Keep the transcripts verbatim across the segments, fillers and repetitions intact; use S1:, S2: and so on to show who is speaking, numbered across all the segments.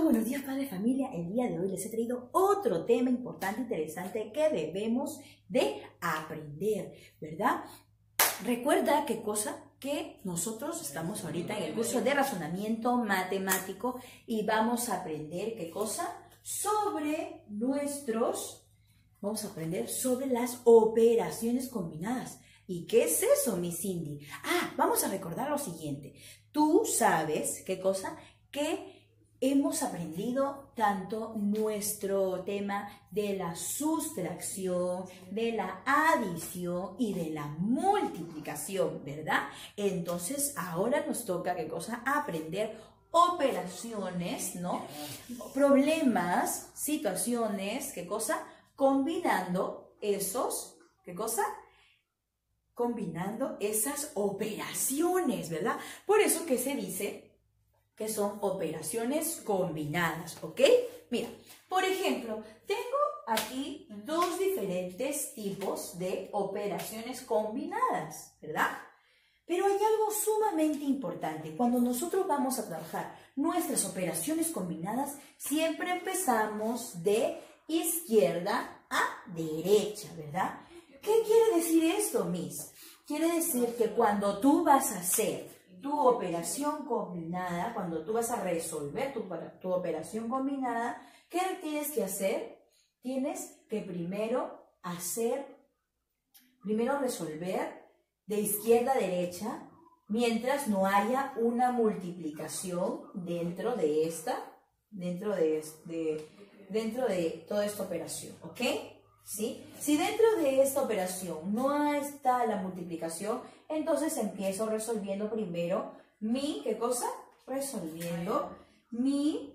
S1: Hola, buenos días, padre de familia. El día de hoy les he traído otro tema importante, interesante que debemos de aprender, ¿verdad? Recuerda qué cosa que nosotros estamos ahorita en el curso de razonamiento matemático y vamos a aprender qué cosa sobre nuestros, vamos a aprender sobre las operaciones combinadas. ¿Y qué es eso, mi Cindy? Ah, vamos a recordar lo siguiente. Tú sabes qué cosa que hemos aprendido tanto nuestro tema de la sustracción, de la adición y de la multiplicación, ¿verdad? Entonces, ahora nos toca, ¿qué cosa? Aprender operaciones, ¿no? Problemas, situaciones, ¿qué cosa? Combinando esos, ¿qué cosa? Combinando esas operaciones, ¿verdad? Por eso que se dice que son operaciones combinadas, ¿ok? Mira, por ejemplo, tengo aquí dos diferentes tipos de operaciones combinadas, ¿verdad? Pero hay algo sumamente importante. Cuando nosotros vamos a trabajar nuestras operaciones combinadas, siempre empezamos de izquierda a derecha, ¿verdad? ¿Qué quiere decir esto, Miss? Quiere decir que cuando tú vas a hacer tu operación combinada, cuando tú vas a resolver tu, tu operación combinada, ¿qué tienes que hacer? Tienes que primero hacer, primero resolver de izquierda a derecha, mientras no haya una multiplicación dentro de esta, dentro de, de, dentro de toda esta operación, ¿ok? ¿Sí? Si dentro de esta operación no está la multiplicación, entonces empiezo resolviendo primero mi, ¿qué cosa? Resolviendo mi,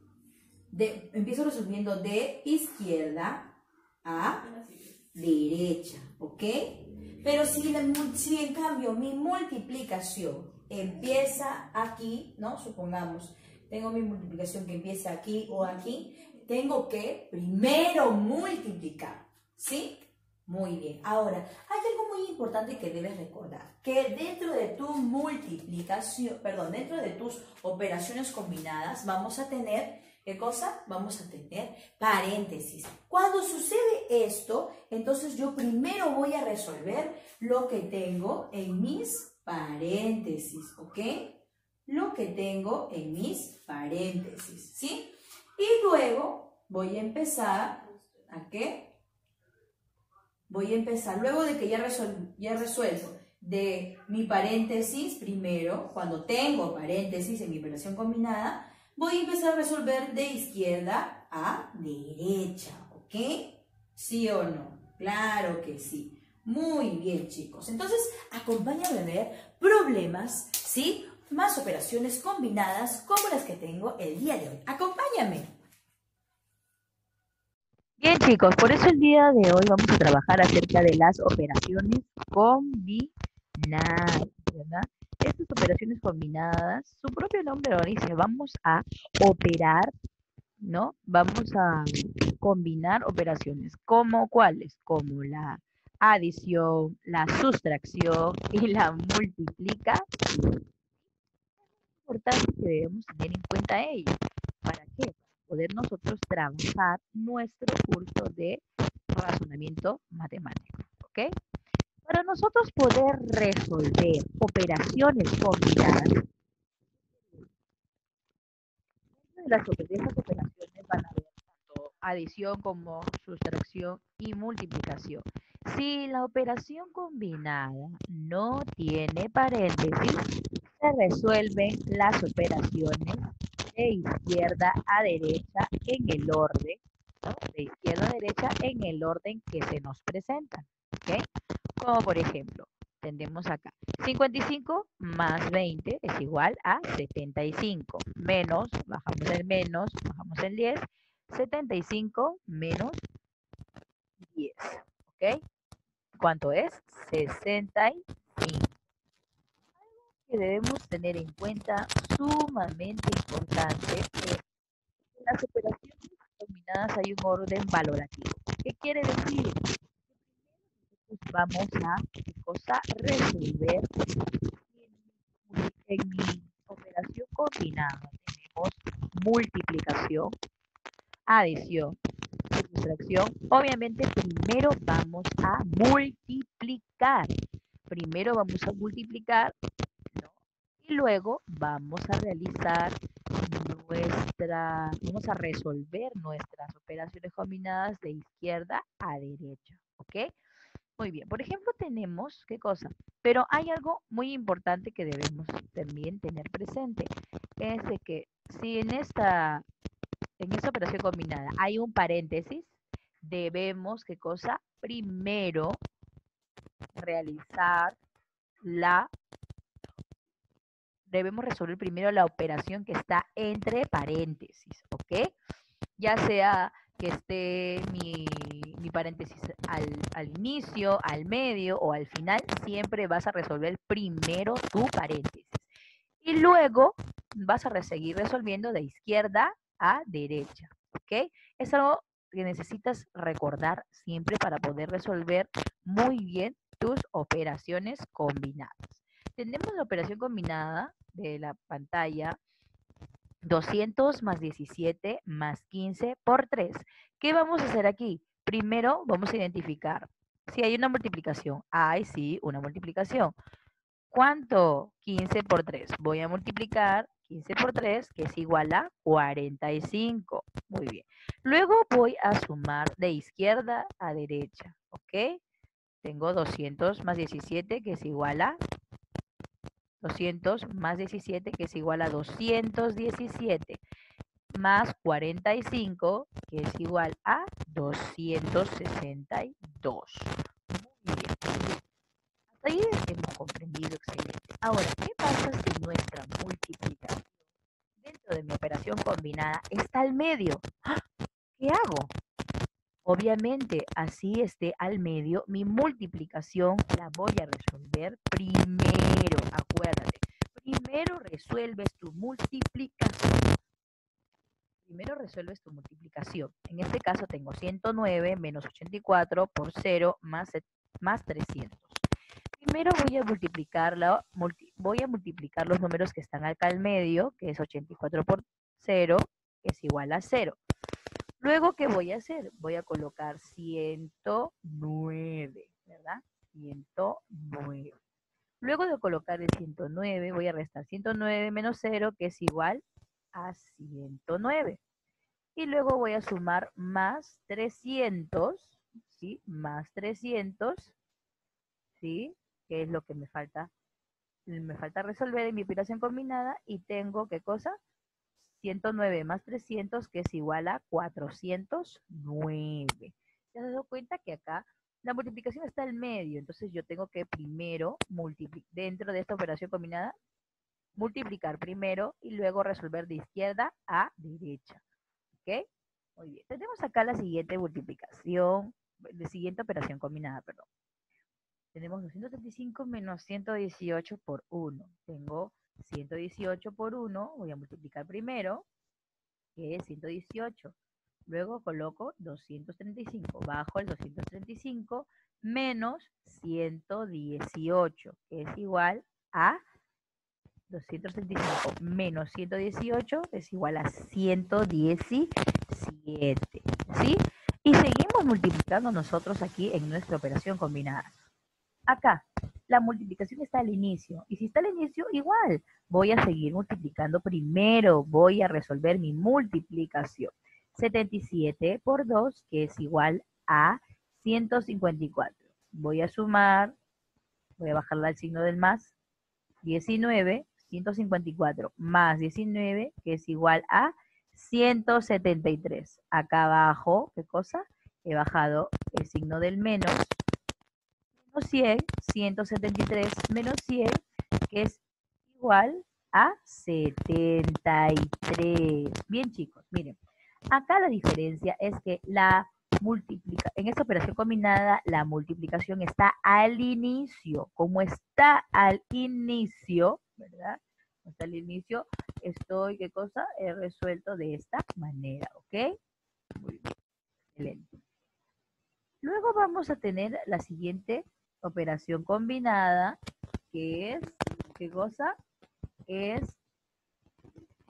S1: de, empiezo resolviendo de izquierda a derecha, ¿ok? Pero si, la, si en cambio mi multiplicación empieza aquí, ¿no? Supongamos, tengo mi multiplicación que empieza aquí o aquí, tengo que primero multiplicar, ¿sí? Muy bien. Ahora, hay algo muy importante que debes recordar, que dentro de tu multiplicación, perdón, dentro de tus operaciones combinadas vamos a tener, ¿qué cosa? Vamos a tener paréntesis. Cuando sucede esto, entonces yo primero voy a resolver lo que tengo en mis paréntesis, ¿ok? Lo que tengo en mis paréntesis, ¿sí? Y luego voy a empezar, ¿a qué? Voy a empezar, luego de que ya, resol, ya resuelvo de mi paréntesis primero, cuando tengo paréntesis en mi operación combinada, voy a empezar a resolver de izquierda a derecha, ¿ok? ¿Sí o no? Claro que sí. Muy bien, chicos. Entonces, acompáñame a ver problemas, ¿sí? Más operaciones combinadas como las que tengo el día de hoy. Acompáñame.
S2: Bien, chicos, por eso el día de hoy vamos a trabajar acerca de las operaciones combinadas, ¿verdad? Estas operaciones combinadas, su propio nombre lo dice, vamos a operar, ¿no? Vamos a combinar operaciones, ¿como cuáles? Como la adición, la sustracción y la multiplicación. Importante que debemos tener en cuenta ello. ¿Para qué? Para poder nosotros trabajar nuestro curso de razonamiento matemático, ¿ok? Para nosotros poder resolver operaciones combinadas, de las de esas operaciones van a haber tanto adición como sustracción y multiplicación. Si la operación combinada no tiene paréntesis, se resuelven las operaciones de izquierda a derecha en el orden, ¿no? De izquierda a derecha en el orden que se nos presentan, ¿ok? Como por ejemplo, tenemos acá cincuenta y cinco más veinte es igual a setenta y cinco, menos, bajamos el menos, bajamos el diez, setenta y cinco menos diez, ¿ok? ¿Cuánto es? sesenta y cinco. Que debemos tener en cuenta, sumamente importante, es que en las operaciones combinadas hay un orden valorativo. ¿Qué quiere decir? Pues vamos a, ¿qué cosa? Resolver en mi, en mi operación combinada. tenemos multiplicación, adición y sustracción, obviamente primero vamos a multiplicar. Primero vamos a multiplicar, ¿no? Y luego vamos a realizar nuestra, vamos a resolver nuestras operaciones combinadas de izquierda a derecha, ¿ok? Muy bien, por ejemplo tenemos, ¿qué cosa? Pero hay algo muy importante que debemos también tener presente, es de que si en esta, en esta operación combinada hay un paréntesis, debemos, ¿qué cosa? Primero realizar la, debemos resolver primero la operación que está entre paréntesis, ¿ok? Ya sea que esté mi, mi paréntesis al, al inicio, al medio o al final, siempre vas a resolver primero tu paréntesis. Y luego vas a seguir resolviendo de izquierda a derecha, ¿ok? Es algo que necesitas recordar siempre para poder resolver muy bien tus operaciones combinadas. Tenemos la operación combinada de la pantalla, doscientos más diecisiete más quince por tres. ¿Qué vamos a hacer aquí? Primero vamos a identificar si hay una multiplicación. Hay, sí, una multiplicación. ¿Cuánto? quince por tres. Voy a multiplicar quince por tres, que es igual a cuarenta y cinco. Muy bien. Luego voy a sumar de izquierda a derecha, ¿ok? Tengo doscientos más diecisiete, que es igual a doscientos más diecisiete, que es igual a doscientos diecisiete, más cuarenta y cinco, que es igual a doscientos sesenta y dos. Muy bien. Hasta ahí hemos comprendido, excelente. Ahora, ¿qué pasa si nuestra multiplicación dentro de mi operación combinada está al medio? ¿Qué hago? Obviamente, así esté al medio, mi multiplicación la voy a resolver primero. Acuérdate, primero resuelves tu multiplicación. Primero resuelves tu multiplicación. En este caso tengo ciento nueve menos ochenta y cuatro por cero más, más trescientos. Primero voy a multiplicarla, multi, voy a multiplicar los números que están acá al medio, que es ochenta y cuatro por cero, que es igual a cero. Luego, ¿qué voy a hacer? Voy a colocar ciento nueve, ¿verdad? ciento nueve. Luego de colocar el ciento nueve, voy a restar ciento nueve menos cero, que es igual a ciento nueve. Y luego voy a sumar más trescientos, ¿sí? Más trescientos, ¿sí? Que es lo que me falta. Me falta resolver en mi operación combinada y tengo, ¿qué cosa? ciento nueve más trescientos, que es igual a cuatrocientos nueve. ¿Te has dado cuenta que acá la multiplicación está al medio? Entonces yo tengo que primero, dentro de esta operación combinada, multiplicar primero y luego resolver de izquierda a derecha. ¿Ok? Muy bien. Tenemos acá la siguiente multiplicación, la siguiente operación combinada, perdón. Tenemos doscientos treinta y cinco menos ciento dieciocho por uno. Tengo ciento dieciocho por uno, voy a multiplicar primero, que es ciento dieciocho. Luego coloco doscientos treinta y cinco, bajo el doscientos treinta y cinco menos ciento dieciocho, que es igual a doscientos treinta y cinco menos ciento dieciocho, es igual a ciento diecisiete, ¿sí? Y seguimos multiplicando nosotros aquí en nuestra operación combinada. Acá, la multiplicación está al inicio. Y si está al inicio, igual. Voy a seguir multiplicando primero. Voy a resolver mi multiplicación. setenta y siete por dos, que es igual a ciento cincuenta y cuatro. Voy a sumar, voy a bajarle al signo del más. diecinueve, ciento cincuenta y cuatro más diecinueve, que es igual a ciento setenta y tres. Acá abajo, ¿qué cosa? He bajado el signo del menos. cien, ciento setenta y tres menos cien, que es igual a setenta y tres. Bien, chicos, miren. Acá la diferencia es que la multiplica, en esta operación combinada, la multiplicación está al inicio. Como está al inicio, ¿verdad? Como está al inicio, estoy, ¿qué cosa? He resuelto de esta manera, ¿ok? Muy bien. Excelente. Luego vamos a tener la siguiente operación combinada, que es, ¿qué cosa? Es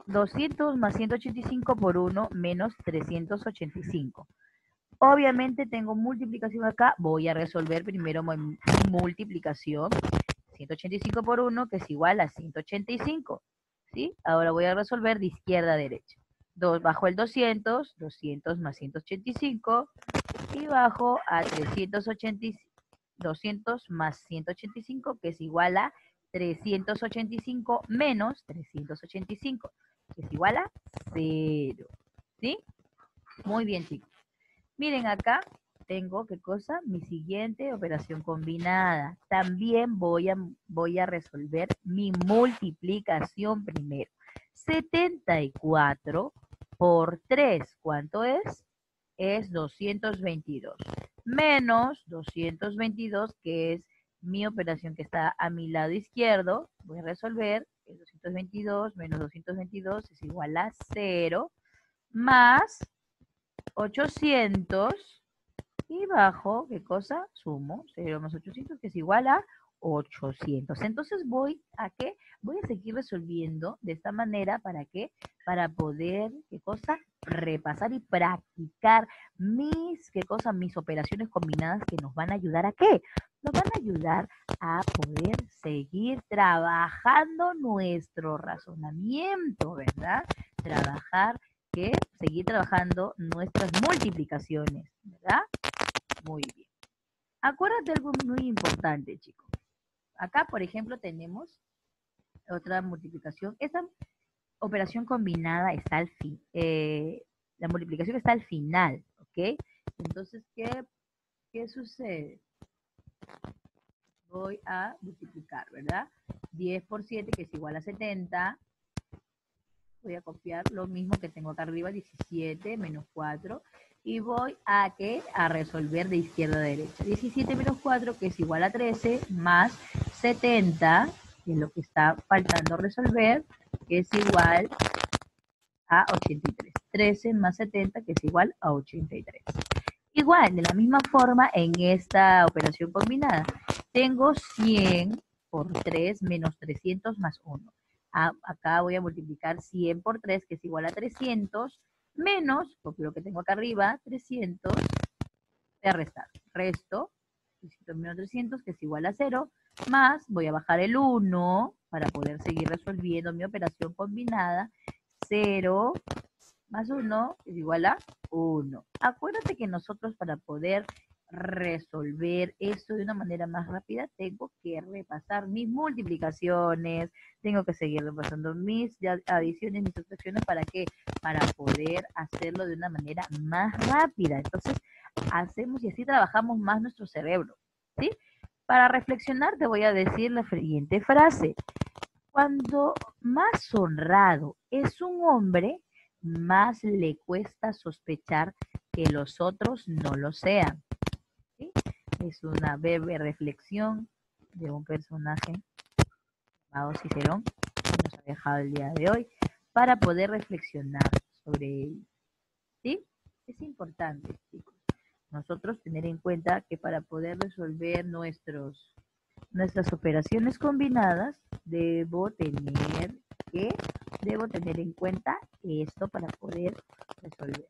S2: doscientos más ciento ochenta y cinco por uno menos trescientos ochenta y cinco. Obviamente tengo multiplicación acá, voy a resolver primero mi multiplicación. ciento ochenta y cinco por uno, que es igual a ciento ochenta y cinco. ¿Sí? Ahora voy a resolver de izquierda a derecha. dos bajo el doscientos, doscientos más ciento ochenta y cinco, y bajo a trescientos ochenta, doscientos más ciento ochenta y cinco, que es igual a trescientos ochenta y cinco menos trescientos ochenta y cinco, que es igual a cero. ¿Sí? Muy bien, chicos. Miren acá, tengo, ¿qué cosa? Mi siguiente operación combinada. También voy a, voy a resolver mi multiplicación primero. setenta y cuatro por tres, ¿cuánto es? Es doscientos veintidós. Menos doscientos veintidós, que es mi operación que está a mi lado izquierdo. Voy a resolver, es doscientos veintidós menos doscientos veintidós es igual a cero, más ochocientos, y bajo, ¿qué cosa? Sumo cero más ochocientos, que es igual a ochocientos. Entonces voy a qué? Voy a seguir resolviendo de esta manera, ¿para qué? Para poder, ¿qué cosa? Repasar y practicar mis, ¿qué cosa? Mis operaciones combinadas, que nos van a ayudar a qué? Nos van a ayudar a poder seguir trabajando nuestro razonamiento, ¿verdad? Trabajar, que seguir trabajando nuestras multiplicaciones, ¿verdad? Muy bien. Acuérdate algo muy importante, chicos. Acá, por ejemplo, tenemos otra multiplicación. Esta operación combinada está al fin. Eh, la multiplicación está al final, ¿ok? Entonces, ¿qué, qué sucede? Voy a multiplicar, ¿verdad? diez por siete, que es igual a setenta. Voy a copiar lo mismo que tengo acá arriba, diecisiete menos cuatro. Y voy a, ¿qué? A resolver de izquierda a derecha. diecisiete menos cuatro, que es igual a trece, más setenta, que es lo que está faltando resolver, que es igual a ochenta y tres. trece más setenta, que es igual a ochenta y tres. Igual, de la misma forma, en esta operación combinada, tengo cien por tres menos trescientos más uno. A, acá voy a multiplicar cien por tres, que es igual a trescientos, menos, porque lo que tengo acá arriba, trescientos, voy a restar. Resto, trescientos menos trescientos, que es igual a cero, más, voy a bajar el uno para poder seguir resolviendo mi operación combinada. cero más uno es igual a uno. Acuérdate que nosotros, para poder resolver esto de una manera más rápida, tengo que repasar mis multiplicaciones, tengo que seguir repasando mis adiciones, mis sustracciones, ¿para qué? Para poder hacerlo de una manera más rápida. Entonces, hacemos y así trabajamos más nuestro cerebro, ¿sí? Para reflexionar, te voy a decir la siguiente frase. Cuando más honrado es un hombre, más le cuesta sospechar que los otros no lo sean. ¿Sí? Es una breve reflexión de un personaje llamado Cicerón, que nos ha dejado el día de hoy, para poder reflexionar sobre ello. ¿Sí? Es importante, chicos, nosotros tener en cuenta que para poder resolver nuestros, nuestras operaciones combinadas, debo tener que, debo tener en cuenta esto para poder resolver.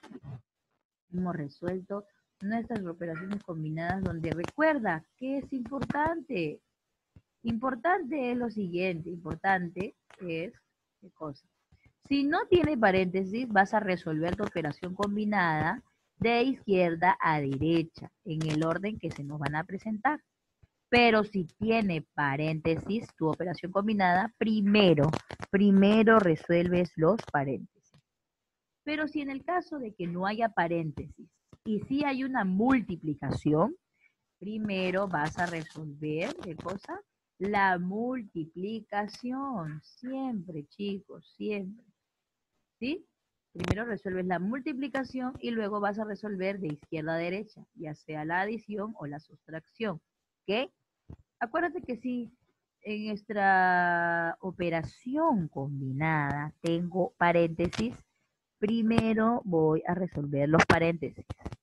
S2: Hemos resuelto nuestras operaciones combinadas, donde recuerda que es importante. Importante es lo siguiente, importante es, ¿qué cosa? Si no tiene paréntesis, vas a resolver tu operación combinada de izquierda a derecha, en el orden que se nos van a presentar. Pero si tiene paréntesis, tu operación combinada, primero, primero resuelves los paréntesis. Pero si en el caso de que no haya paréntesis y si hay una multiplicación, primero vas a resolver, ¿qué cosa? La multiplicación. Siempre, chicos, siempre. ¿Sí? Primero resuelves la multiplicación y luego vas a resolver de izquierda a derecha, ya sea la adición o la sustracción. ¿Ok? Acuérdate que si en nuestra operación combinada tengo paréntesis, primero voy a resolver los paréntesis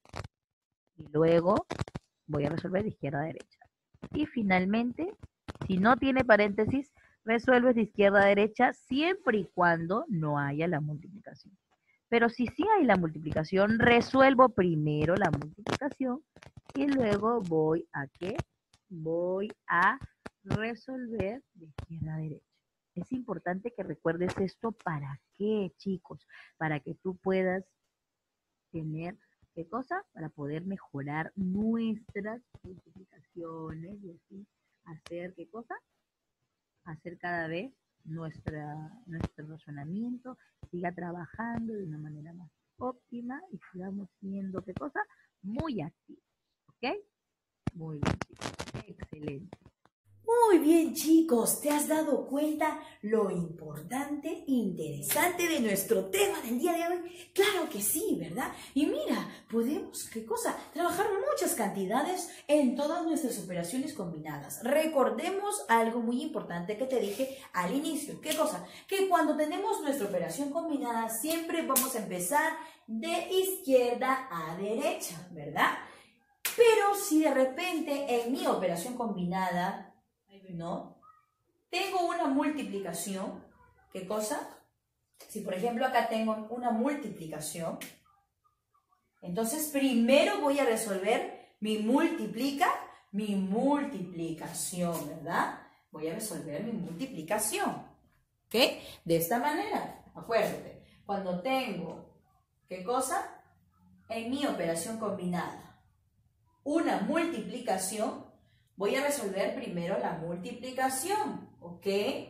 S2: y luego voy a resolver de izquierda a derecha. Y finalmente, si no tiene paréntesis, resuelves de izquierda a derecha siempre y cuando no haya la multiplicación. Pero si sí hay la multiplicación, resuelvo primero la multiplicación y luego voy a ¿qué? Voy a resolver de izquierda a derecha. Es importante que recuerdes esto. ¿Para qué, chicos? Para que tú puedas tener, ¿qué cosa? Para poder mejorar nuestras multiplicaciones y así hacer, ¿qué cosa? Hacer cada vez nuestra, nuestro razonamiento siga trabajando de una manera más óptima y sigamos siendo, ¿qué cosa? Muy activos, ¿ok? Muy bien, chicos. Excelente.
S1: Muy bien, chicos, ¿te has dado cuenta lo importante e interesante de nuestro tema del día de hoy? Claro que sí, ¿verdad? Y mira, podemos, ¿qué cosa? Trabajar muchas cantidades en todas nuestras operaciones combinadas. Recordemos algo muy importante que te dije al inicio. ¿Qué cosa? Que cuando tenemos nuestra operación combinada, siempre vamos a empezar de izquierda a derecha, ¿verdad? Pero si de repente en mi operación combinada, ¿no? tengo una multiplicación, ¿qué cosa? Si por ejemplo acá tengo una multiplicación, entonces primero voy a resolver mi multiplica, mi multiplicación, ¿verdad? Voy a resolver mi multiplicación, ¿ok? De esta manera, acuérdate, cuando tengo, ¿qué cosa? En mi operación combinada, una multiplicación, voy a resolver primero la multiplicación, ¿ok?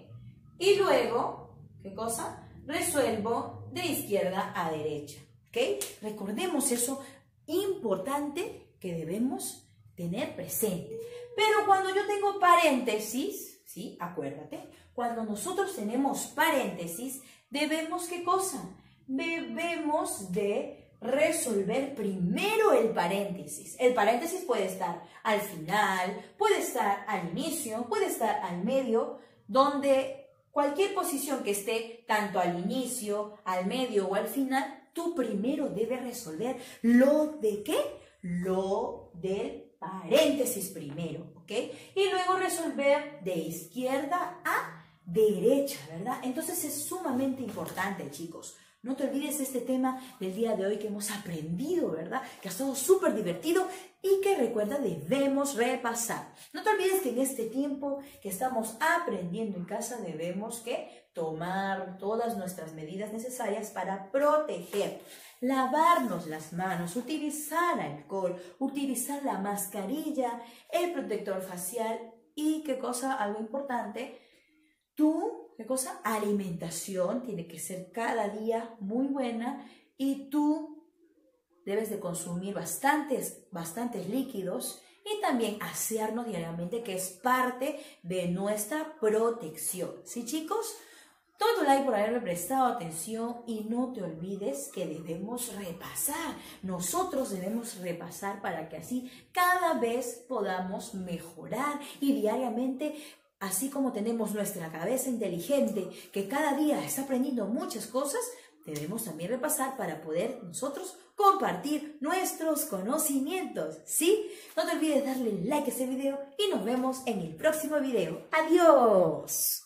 S1: Y luego, ¿qué cosa? Resuelvo de izquierda a derecha, ¿ok? Recordemos eso importante que debemos tener presente. Pero cuando yo tengo paréntesis, ¿sí? Acuérdate, cuando nosotros tenemos paréntesis, debemos, ¿qué cosa? Debemos de resolver primero el paréntesis. El paréntesis puede estar al final, puede estar al inicio, puede estar al medio, donde cualquier posición que esté tanto al inicio, al medio o al final, tú primero debes resolver lo de ¿qué? Lo del paréntesis primero, ¿ok? Y luego resolver de izquierda a derecha, ¿verdad? Entonces es sumamente importante, chicos. No te olvides de este tema del día de hoy que hemos aprendido, ¿verdad? Que ha estado súper divertido y que recuerda debemos repasar. No te olvides que en este tiempo que estamos aprendiendo en casa debemos que tomar todas nuestras medidas necesarias para proteger. Lavarnos las manos, utilizar alcohol, utilizar la mascarilla, el protector facial y, ¿qué cosa? Algo importante, tú... ¿Qué cosa? Alimentación tiene que ser cada día muy buena y tú debes de consumir bastantes, bastantes líquidos y también asearnos diariamente, que es parte de nuestra protección. ¿Sí, chicos? Todo tu like por haberme prestado atención y no te olvides que debemos repasar. Nosotros debemos repasar para que así cada vez podamos mejorar y diariamente. Así como tenemos nuestra cabeza inteligente que cada día está aprendiendo muchas cosas, debemos también repasar para poder nosotros compartir nuestros conocimientos, ¿sí? No te olvides darle like a este video y nos vemos en el próximo video. ¡Adiós!